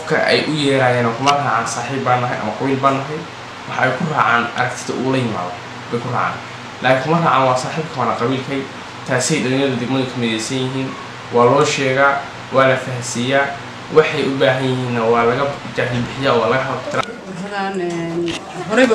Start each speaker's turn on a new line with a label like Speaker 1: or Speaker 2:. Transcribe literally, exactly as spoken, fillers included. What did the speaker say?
Speaker 1: qofka ay u yeerayaan kuma raacaan saaxiib baan nahay ama qabiil baan nahay waxay ku raacaan aragtida uu la yimaado bay ku raacaan laakiin kuma raacaan waa saaxiibka wana qabiilkay taasay dhalinyarada degmada ka midaysan yihiin waa loo sheegaa waa la fahansiiyaa waxay u baahan yihiin waa laga jaahil bixiyaa waa laga habtaa